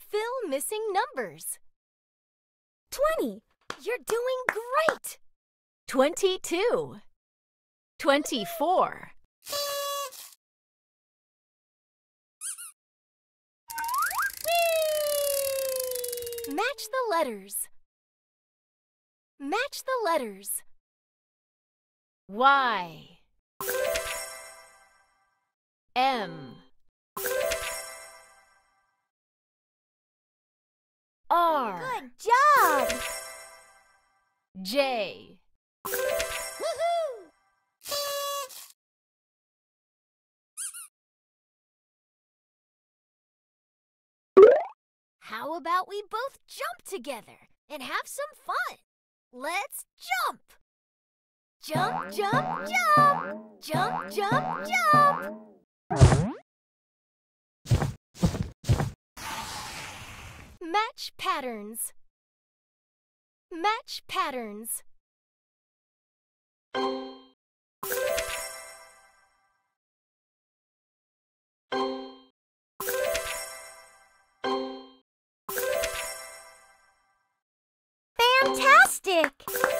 Fill missing numbers. 20. You're doing great! 22. 24. Match the letters. Match the letters. Y. M. R. Good job! J. Woohoo! How about we both jump together and have some fun? Let's jump! Jump, jump, jump! Jump, jump, jump! Match patterns. Match patterns. Fantastic!